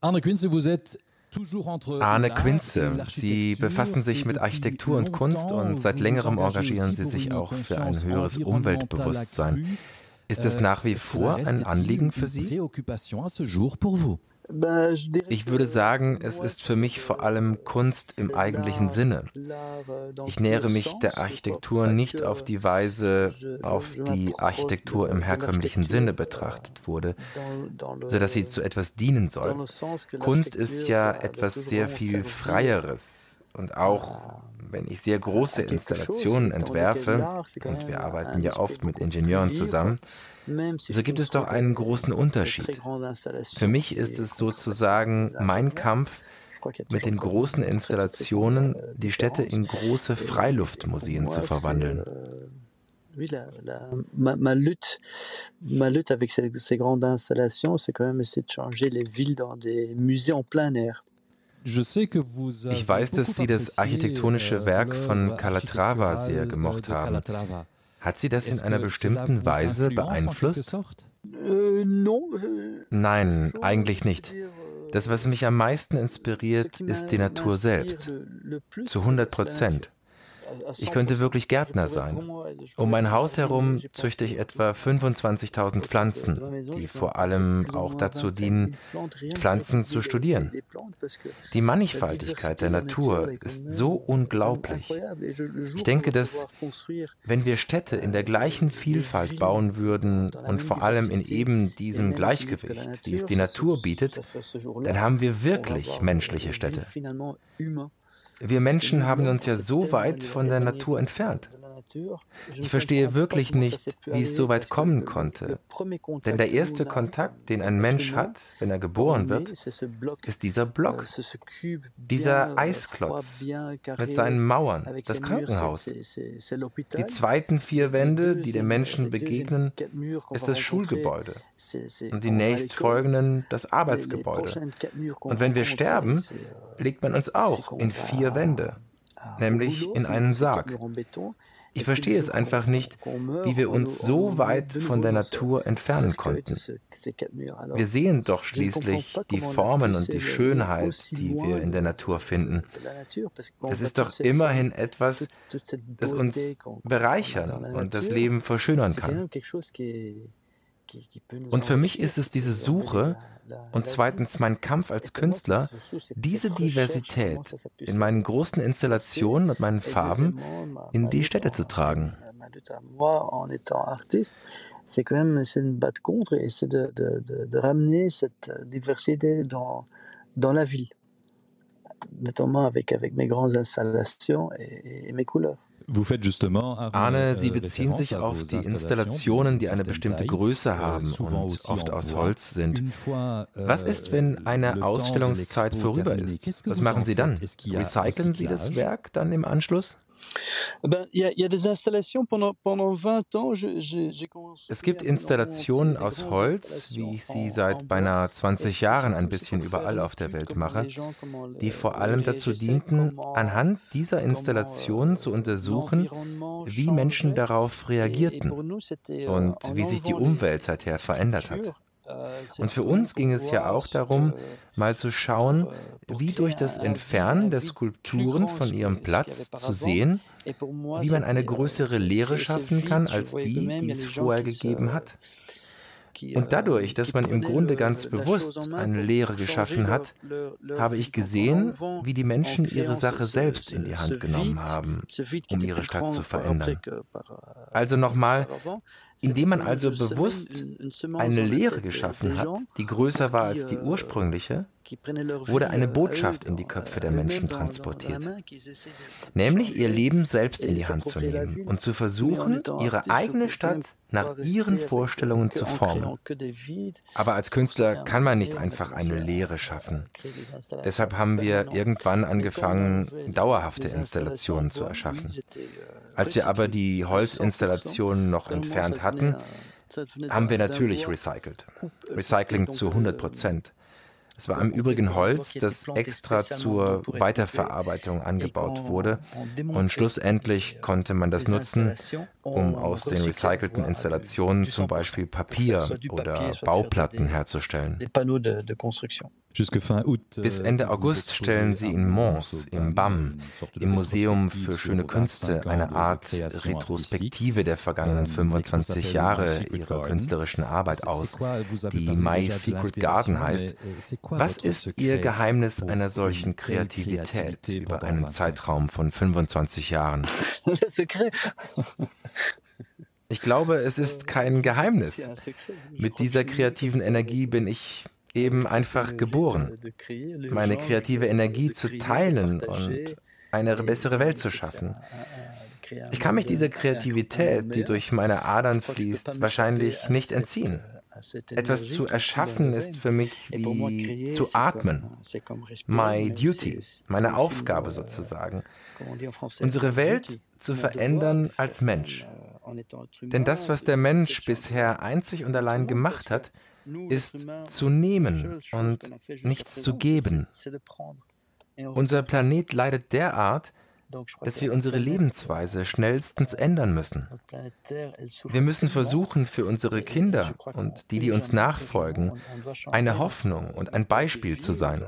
Arne Quinze, Sie befassen sich mit Architektur und Kunst und seit längerem engagieren Sie sich auch für ein höheres Umweltbewusstsein. Ist das nach wie vor ein Anliegen für Sie? Ich würde sagen, es ist für mich vor allem Kunst im eigentlichen Sinne. Ich nähere mich der Architektur nicht auf die Weise, auf die Architektur im herkömmlichen Sinne betrachtet wurde, sodass sie zu etwas dienen soll. Kunst ist ja etwas sehr viel Freieres. Und auch wenn ich sehr große Installationen entwerfe, und wir arbeiten ja oft mit Ingenieuren zusammen, so gibt es doch einen großen Unterschied. Für mich ist es sozusagen mein Kampf, mit den großen Installationen die Städte in große Freiluftmuseen zu verwandeln. Ma lutte avec ces grandes installations, c'est quand même essayer de changer les villes dans des musées en plein air. Ich weiß, dass Sie das architektonische Werk von Calatrava sehr gemocht haben. Hat Sie das in einer bestimmten Weise beeinflusst? Nein, eigentlich nicht. Das, was mich am meisten inspiriert, ist die Natur selbst. Zu 100%. Ich könnte wirklich Gärtner sein. Um mein Haus herum züchte ich etwa 25.000 Pflanzen, die vor allem auch dazu dienen, Pflanzen zu studieren. Die Mannigfaltigkeit der Natur ist so unglaublich. Ich denke, dass, wenn wir Städte in der gleichen Vielfalt bauen würden und vor allem in eben diesem Gleichgewicht, wie es die Natur bietet, dann haben wir wirklich menschliche Städte. Wir Menschen haben uns ja so weit von der Natur entfernt. Ich verstehe wirklich nicht, wie es so weit kommen konnte. Denn der erste Kontakt, den ein Mensch hat, wenn er geboren wird, ist dieser Block, dieser Eisklotz mit seinen Mauern, das Krankenhaus. Die zweiten 4 Wände, die den Menschen begegnen, ist das Schulgebäude und die nächstfolgenden das Arbeitsgebäude. Und wenn wir sterben, legt man uns auch in 4 Wände, nämlich in einen Sarg. Ich verstehe es einfach nicht, wie wir uns so weit von der Natur entfernen konnten. Wir sehen doch schließlich die Formen und die Schönheit, die wir in der Natur finden. Es ist doch immerhin etwas, das uns bereichern und das Leben verschönern kann. Und für mich ist es diese Suche und zweitens mein Kampf als Künstler, diese Diversität in meinen großen Installationen und meinen Farben in die Städte zu tragen. C'est quand même essayer de me battre contre et essayer de ramener cette diversité dans la ville, notamment avec mes grandes installations et mes couleurs. Arne, Sie beziehen sich auf die Installationen, die eine bestimmte Größe haben und oft aus Holz sind. Was ist, wenn eine Ausstellungszeit vorüber ist? Was machen Sie dann? Recyceln Sie das Werk dann im Anschluss? Es gibt Installationen aus Holz, wie ich sie seit beinahe 20 Jahren ein bisschen überall auf der Welt mache, die vor allem dazu dienten, anhand dieser Installationen zu untersuchen, wie Menschen darauf reagierten und wie sich die Umwelt seither verändert hat. Und für uns ging es ja auch darum, mal zu schauen, wie durch das Entfernen der Skulpturen von ihrem Platz zu sehen, wie man eine größere Leere schaffen kann als die, die es vorher gegeben hat. Und dadurch, dass man im Grunde ganz bewusst eine Leere geschaffen hat, habe ich gesehen, wie die Menschen ihre Sache selbst in die Hand genommen haben, um ihre Stadt zu verändern. Also nochmal, indem man also bewusst eine Leere geschaffen hat, die größer war als die ursprüngliche, wurde eine Botschaft in die Köpfe der Menschen transportiert. Nämlich ihr Leben selbst in die Hand zu nehmen und zu versuchen, ihre eigene Stadt nach ihren Vorstellungen zu formen. Aber als Künstler kann man nicht einfach eine Leere schaffen. Deshalb haben wir irgendwann angefangen, dauerhafte Installationen zu erschaffen. Als wir aber die Holzinstallationen noch entfernt hatten, haben wir natürlich recycelt. Recycling zu 100%. Es war im Übrigen Holz, das extra zur Weiterverarbeitung angebaut wurde und schlussendlich konnte man das nutzen, um aus den recycelten Installationen zum Beispiel Papier oder Bauplatten herzustellen. Bis Ende August stellen sie in Mons, im BAM, im Museum für schöne Künste, eine Art Retrospektive der vergangenen 25 Jahre ihrer künstlerischen Arbeit aus, die My Secret Garden heißt. Was ist Ihr Geheimnis einer solchen Kreativität über einen Zeitraum von 25 Jahren? Ich glaube, es ist kein Geheimnis. Mit dieser kreativen Energie bin ich eben einfach geboren. Meine kreative Energie zu teilen und eine bessere Welt zu schaffen. Ich kann mich dieser Kreativität, die durch meine Adern fließt, wahrscheinlich nicht entziehen. Etwas zu erschaffen ist für mich wie zu atmen. My duty, meine Aufgabe sozusagen. Unsere Welt zu verändern als Mensch. Denn das, was der Mensch bisher einzig und allein gemacht hat, ist zu nehmen und nichts zu geben. Unser Planet leidet derart, dass wir unsere Lebensweise schnellstens ändern müssen. Wir müssen versuchen, für unsere Kinder und die uns nachfolgen, eine Hoffnung und ein Beispiel zu sein.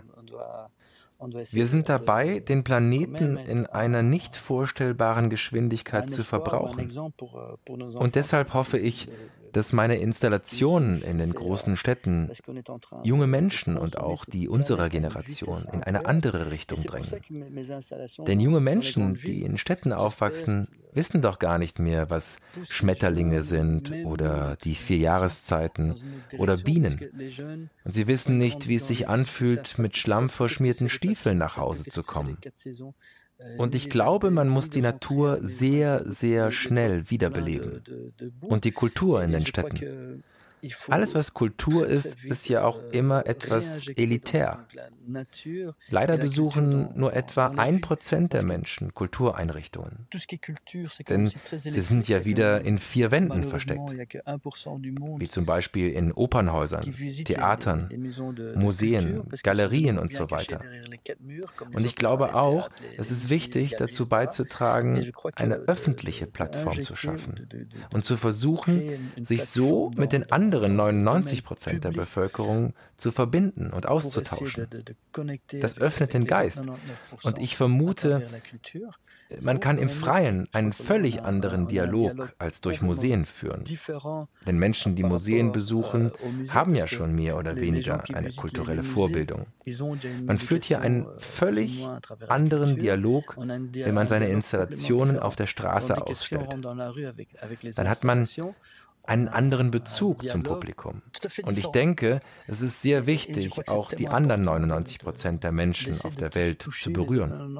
Wir sind dabei, den Planeten in einer nicht vorstellbaren Geschwindigkeit zu verbrauchen. Und deshalb hoffe ich, dass meine Installationen in den großen Städten junge Menschen und auch die unserer Generation in eine andere Richtung drängen. Denn junge Menschen, die in Städten aufwachsen, wissen doch gar nicht mehr, was Schmetterlinge sind oder die 4 Jahreszeiten oder Bienen. Und sie wissen nicht, wie es sich anfühlt, mit schlammverschmierten Stiefeln nach Hause zu kommen. Und ich glaube, man muss die Natur sehr, sehr schnell wiederbeleben. Und die Kultur in den Städten. Alles, was Kultur ist, ist ja auch immer etwas elitär. Leider besuchen nur etwa 1% der Menschen Kultureinrichtungen. Denn sie sind ja wieder in 4 Wänden versteckt. Wie zum Beispiel in Opernhäusern, Theatern, Museen, Galerien und so weiter. Und ich glaube auch, es ist wichtig, dazu beizutragen, eine öffentliche Plattform zu schaffen und zu versuchen, sich so mit den anderen 99% der Bevölkerung zu verbinden und auszutauschen. Das öffnet den Geist. Und ich vermute, man kann im Freien einen völlig anderen Dialog als durch Museen führen. Denn Menschen, die Museen besuchen, haben ja schon mehr oder weniger eine kulturelle Vorbildung. Man führt hier einen völlig anderen Dialog, wenn man seine Installationen auf der Straße ausstellt. Dann hat man einen anderen Bezug zum Publikum. Und ich denke, es ist sehr wichtig, auch die anderen 99% der Menschen auf der Welt zu berühren.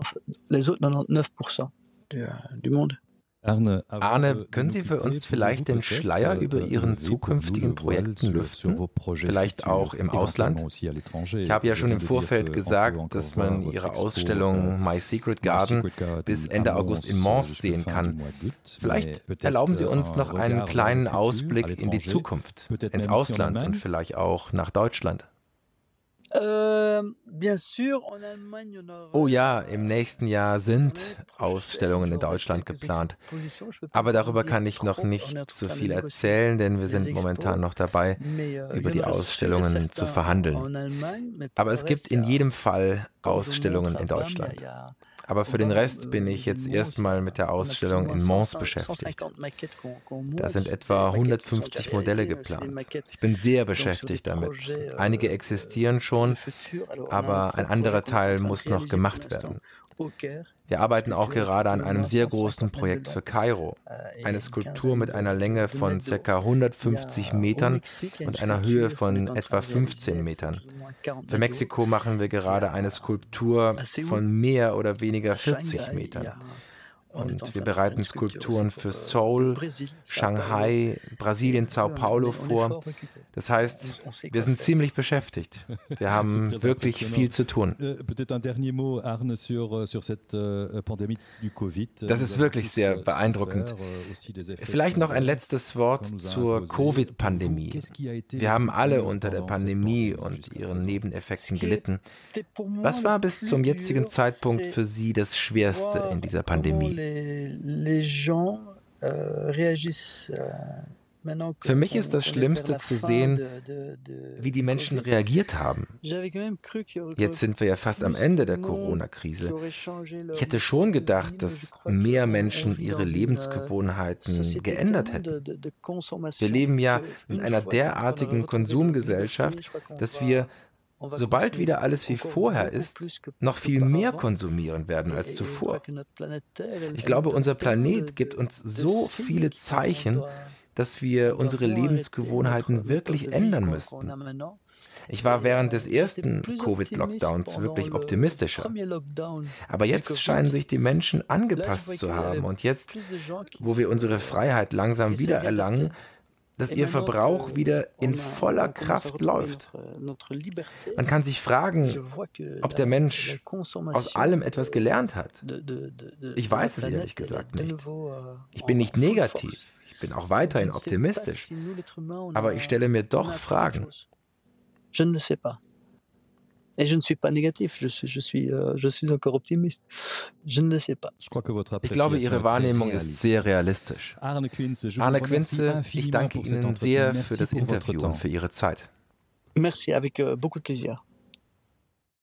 Arne, können Sie für uns vielleicht den Schleier über Ihren zukünftigen Projekten lüften? Vielleicht auch im Ausland? Ich habe ja schon im Vorfeld gesagt, dass man Ihre Ausstellung My Secret Garden bis Ende August in Mons sehen kann. Vielleicht erlauben Sie uns noch einen kleinen Ausblick in die Zukunft, ins Ausland und vielleicht auch nach Deutschland. Oh ja, im nächsten Jahr sind Ausstellungen in Deutschland geplant. Aber darüber kann ich noch nicht so viel erzählen, denn wir sind momentan noch dabei, über die Ausstellungen zu verhandeln. Aber es gibt in jedem Fall Ausstellungen in Deutschland. Aber für den Rest bin ich jetzt erstmal mit der Ausstellung in Mons beschäftigt. Da sind etwa 150 Modelle geplant. Ich bin sehr beschäftigt damit. Einige existieren schon, aber ein anderer Teil muss noch gemacht werden. Wir arbeiten auch gerade an einem sehr großen Projekt für Kairo. Eine Skulptur mit einer Länge von ca. 150 Metern und einer Höhe von etwa 15 Metern. Für Mexiko machen wir gerade eine Skulptur von mehr oder weniger 40 Metern. Und wir bereiten Skulpturen für Seoul, Shanghai, Brasilien, Sao Paulo vor. Das heißt, wir sind ziemlich beschäftigt. Wir haben wirklich viel zu tun. Das ist wirklich sehr beeindruckend. Vielleicht noch ein letztes Wort zur Covid-Pandemie. Wir haben alle unter der Pandemie und ihren Nebeneffekten gelitten. Was war bis zum jetzigen Zeitpunkt für Sie das Schwerste in dieser Pandemie? Les gens réagissent Für mich ist das Schlimmste zu sehen, wie die Menschen reagiert haben. Jetzt sind wir ja fast am Ende der Corona-Krise. Ich hätte schon gedacht, dass mehr Menschen ihre Lebensgewohnheiten geändert hätten. Wir leben ja in einer derartigen Konsumgesellschaft, dass wir, sobald wieder alles wie vorher ist, noch viel mehr konsumieren werden als zuvor. Ich glaube, unser Planet gibt uns so viele Zeichen, dass wir unsere Lebensgewohnheiten wirklich ändern müssten. Ich war während des ersten Covid-Lockdowns wirklich optimistischer. Aber jetzt scheinen sich die Menschen angepasst zu haben. Und jetzt, wo wir unsere Freiheit langsam wiedererlangen, dass ihr Verbrauch wieder in voller Kraft läuft. Man kann sich fragen, ob der Mensch aus allem etwas gelernt hat. Ich weiß es ehrlich gesagt nicht. Ich bin nicht negativ, ich bin auch weiterhin optimistisch, aber ich stelle mir doch Fragen. Je ne le sais pas. Et je ne suis pas négatif, je suis encore optimiste. Je ne le sais pas. Ich glaube, Ihre Wahrnehmung ist sehr realistisch. Arne Quinze, ich danke Ihnen sehr für das Interview und für Ihre Zeit. Merci, avec beaucoup de plaisir.